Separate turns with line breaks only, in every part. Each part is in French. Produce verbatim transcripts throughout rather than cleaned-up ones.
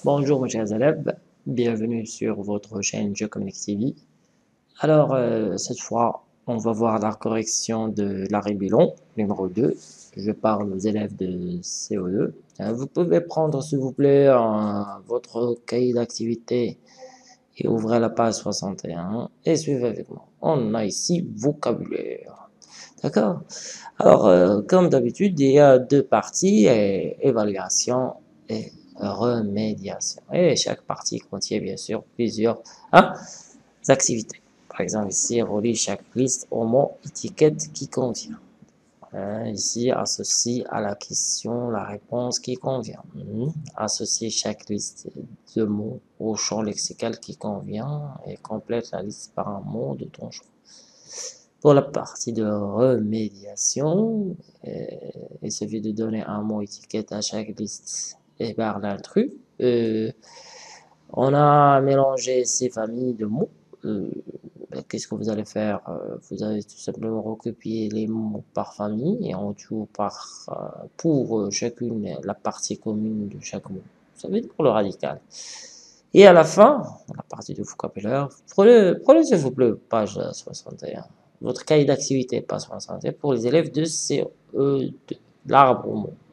Bonjour mes chers élèves, bienvenue sur votre chaîne GeoConnect T V. Alors, euh, cette fois, on va voir la correction de l'arrêt bilan numéro deux. Je parle aux élèves de C O deux. Euh, Vous pouvez prendre, s'il vous plaît, un- votre cahier d'activité et ouvrez la page soixante et un et suivez avec moi. On a ici vocabulaire. D'accord? Alors, euh, comme d'habitude, il y a deux parties, et évaluation et remédiation. Et chaque partie contient bien sûr plusieurs hein, activités. Par exemple, ici, relie chaque liste au mot étiquette qui contient. Hein, ici, associe à la question la réponse qui convient. Hmm. Associe chaque liste de mots au champ lexical qui convient et complète la liste par un mot de ton choix. Pour la partie de remédiation, euh, il suffit de donner un mot étiquette à chaque liste et barre d'intrus. Euh, on a mélangé ces familles de mots. Euh, Qu'est-ce que vous allez faire? Euh, Vous allez tout simplement recopier les mots par famille et en tout par euh, pour euh, chacune la partie commune de chaque mot. Ça veut dire le radical. Et à la fin, la partie de vocabulaire, prenez, prenez s'il vous plaît, page soixante et un. Votre cahier d'activité, page soixante et un, pour les élèves de C E deux, l'arbre au mot.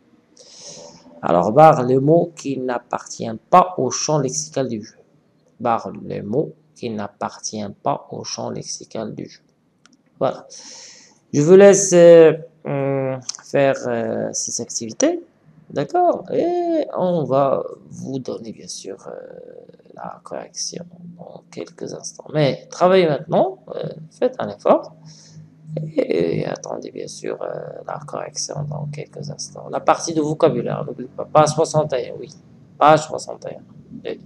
Alors, barre les mots qui n'appartiennent pas au champ lexical du jeu. Barre les mots qui n'appartiennent pas au champ lexical du jeu. Voilà. Je vous laisse euh, hum, faire euh, ces activités. D'accord? Et on va vous donner, bien sûr, euh, la correction dans quelques instants. Mais travaillez maintenant, euh, faites un effort et, et attendez, bien sûr, euh, la correction dans quelques instants. La partie de vocabulaire, n'oubliez pas. Page soixante et un, oui. Page soixante et un. Oui.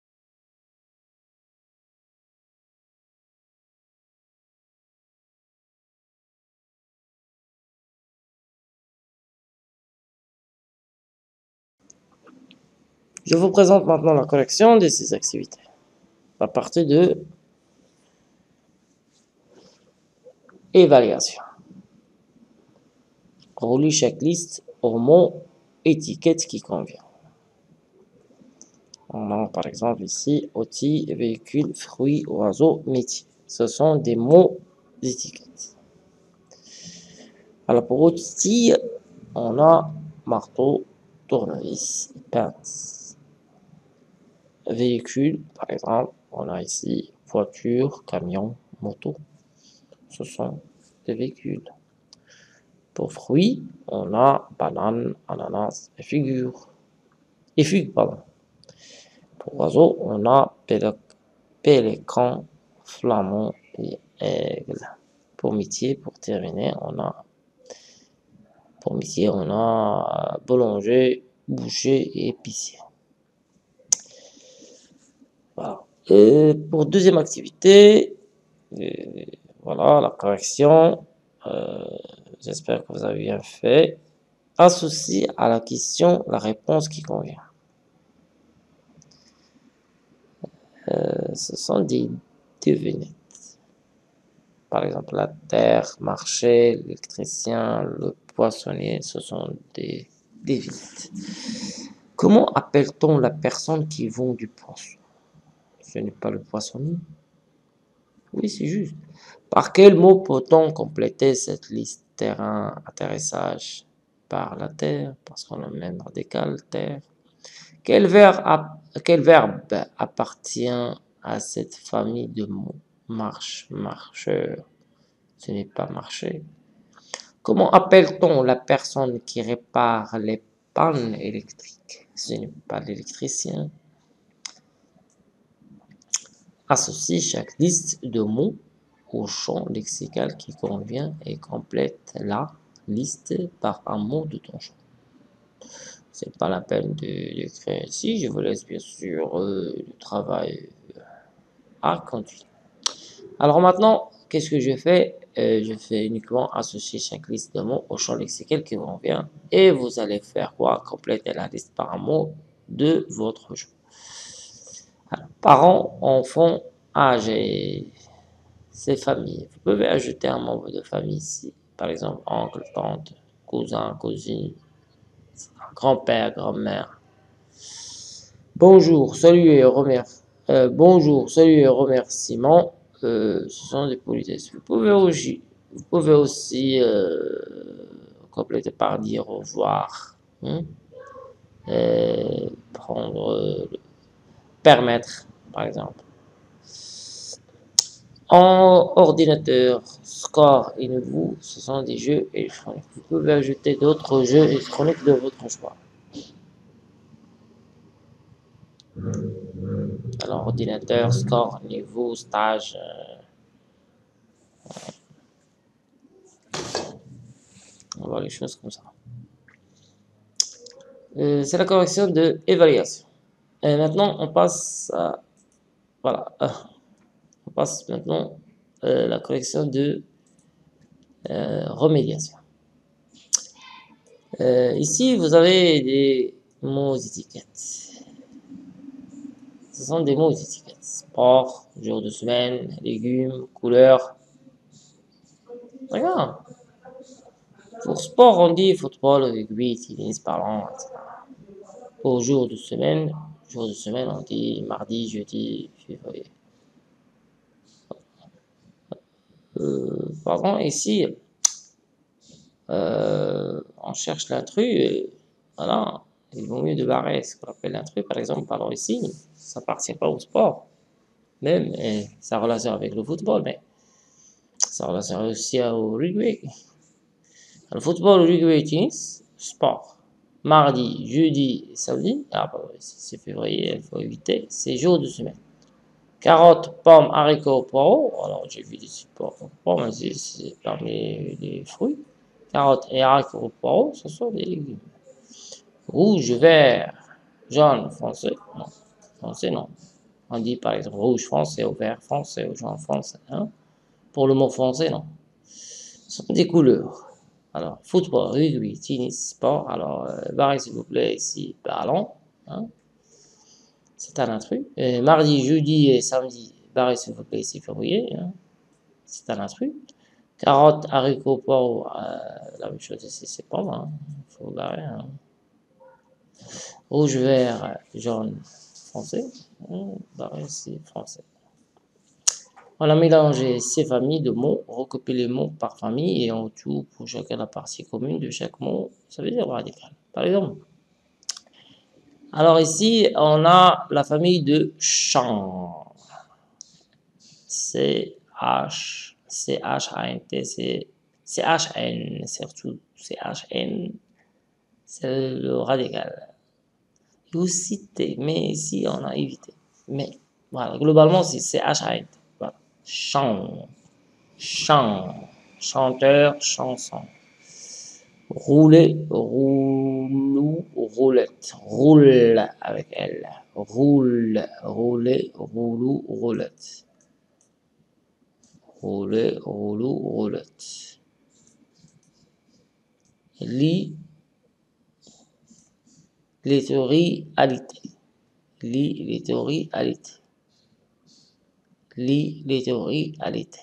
Je vous présente maintenant la correction de ces activités. La partie de évaluation. Relie chaque liste au mot étiquette qui convient. On a par exemple ici outils, véhicules, fruits, oiseaux, métier. Ce sont des mots d'étiquette. Alors pour outils, on a marteau, tournevis, pince. Véhicules, par exemple, on a ici voiture, camion, moto. Ce sont des véhicules. Pour fruits, on a banane, ananas et figure. Et figues, pardon. Pour oiseaux, on a pélican, flamand et aigle. Pour métier, pour terminer, on a pour métier, on a boulanger, boucher et épicier. Voilà. Et pour deuxième activité, euh, voilà la correction. Euh, J'espère que vous avez bien fait. Associe à la question la réponse qui convient. Euh, ce sont des devinettes. Par exemple, la terre, marché, l'électricien, le poissonnier, ce sont des devinettes. Comment appelle-t-on la personne qui vend du poisson? Ce n'est pas le poissonnier. Oui, c'est juste. Par quel mot peut-on compléter cette liste? Terrain, atterrissage, par la terre, parce qu'on a même radical, terre. Quel verbe, quel verbe appartient à cette famille de mots? Marche, marcheur. Ce n'est pas marcher. Comment appelle-t-on la personne qui répare les pannes électriques? Ce n'est pas l'électricien. Associe chaque liste de mots au champ lexical qui convient et complète la liste par un mot de ton choix. C'est pas la peine de d'écrire ici. Je vous laisse bien sûr euh, le travail à continuer. Alors maintenant, qu'est-ce que je fais? euh, Je fais uniquement associer chaque liste de mots au champ lexical qui convient et vous allez faire quoi? Compléter la liste par un mot de votre choix. Alors, parents, enfants, âgés. C'est famille. Vous pouvez ajouter un membre de famille ici. Par exemple, oncle, tante, cousin, cousine, grand-père, grand-mère. Bonjour, salut et remercie. Euh, bonjour, salut et remerciements. Euh, ce sont des politesses. Vous pouvez aussi, vous pouvez aussi euh, compléter par dire au revoir. Hein. Euh, prendre, euh, permettre, par exemple. En ordinateur, score et nouveau, ce sont des jeux électroniques. Vous pouvez ajouter d'autres jeux électroniques de votre choix. Alors, ordinateur, score, niveau, stage, euh, on va voir les choses comme ça. Euh, c'est la correction de évaluation. Et maintenant, on passe à, voilà, on passe maintenant à la correction de euh, remédiation. Euh, ici, vous avez des mots étiquettes. Ce sont des mots étiquettes. Sport, jour de semaine, légumes, couleurs. Regarde. Pour sport, on dit football, rugby, tennis, ballon, et cetera. Pour jour de semaine, jour de semaine, on dit mardi, jeudi, février. Euh, pardon, ici, euh, on cherche l'intrus, voilà, il vaut mieux de barrer ce qu'on appelle l'intrus. Par exemple, parlons ici, ça appartient pas au sport, même, et ça a relation avec le football, mais ça a relation aussi au rugby. Le football, rugby, tennis, sport. Mardi, jeudi, samedi, ah bah, c'est février, il faut éviter, c'est jour de semaine. Carottes, pommes, haricots, poireaux, alors j'ai vu des supports pommes, c'est parmi les fruits. Carottes et haricots, poireaux, ce sont des légumes. Rouge, vert, jaune, foncé, non, foncé, non. On dit par exemple rouge foncé ou vert foncé ou jaune foncé, hein. Pour le mot foncé, non. Ce sont des couleurs. Alors, football, rugby, tennis, sport. Alors, euh, barrez s'il vous plaît ici, ballon. Hein. C'est un intrus. Et mardi, jeudi et samedi, barrez s'il vous plaît ici, février. Hein. C'est un intrus. Carottes, haricots, poireaux, euh, la même chose ici, c'est pas mal. Il faut barrer. Hein. Rouge, vert, jaune, foncé. Hein. Barrez ici, français. On a mélangé ces familles de mots, recopié les mots par famille et en tout pour chacun la partie commune de chaque mot, ça veut dire radical. Par exemple, alors ici, on a la famille de chant. C H, C H A N T, C H N, surtout C H N, c'est le radical. Et aussi T, mais ici on a évité. Mais voilà, globalement c'est C H A N T. Voilà. Chant. Chant, chanteur, chanson. Rouler, roulou, roulette. Roule avec elle. Roule, rouler, roulou, roulette. Rouler, roulou, roulette. Lit, laiterie, alité. Lit, laiterie, alité. Lit, laiterie, alité.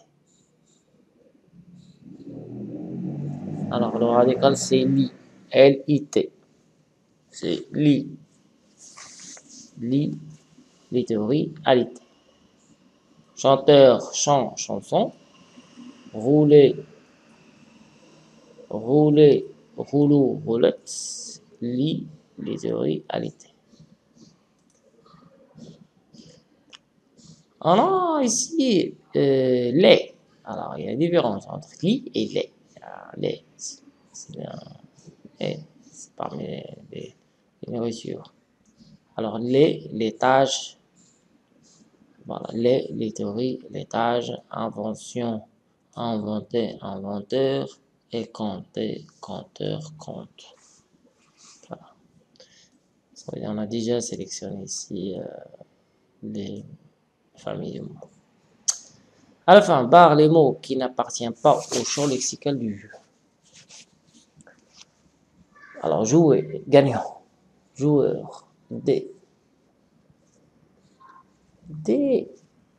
Alors, le radical, c'est li. L I T. C'est li. Li, laiterie, alité. Chanteur, chant, chanson. Rouler, rouler, rouleau, roulette. Lit, laiterie, alité. On a ici euh, lait. Alors, il y a une différence entre lit et lait. Alors, lait, c'est parmi les, les, les nourritures. Alors, lait, laitage, voilà, lait, laiterie, laitage, invention, inventé, inventeur, et compter, compteur, compte. Voilà. On a déjà sélectionné ici euh, les familles de mots. À la fin, barre les mots qui n'appartiennent pas au champ lexical du jeu. Alors, jouer, gagnant, joueur, dé. Dé.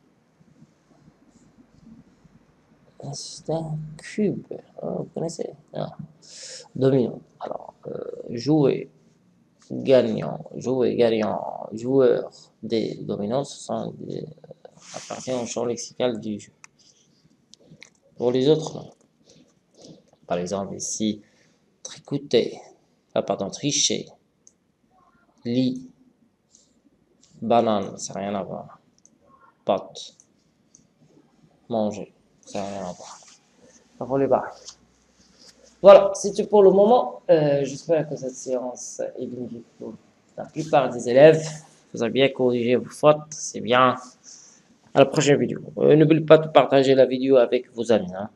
C'est un cube. Oh, vous connaissez? Non. Domino. Alors, euh, jouer, gagnant, jouer, gagnant, joueurs des dominants, ce sont des, appartiennent au champ lexical du jeu. Pour les autres, par exemple ici, tricoter, ah, pardon, tricher, lit, banane, ça n'a rien à voir, pote, manger, ça n'a rien à voir. Pour les barres. Voilà, c'est tout pour le moment. Euh, J'espère que cette séance est bénéfique pour la plupart des élèves. Vous avez bien corrigé vos fautes, c'est bien. À la prochaine vidéo. Euh, N'oubliez pas de partager la vidéo avec vos amis. Hein.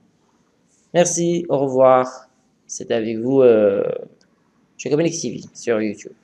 Merci, au revoir. C'était avec vous euh, chez Communix T V sur YouTube.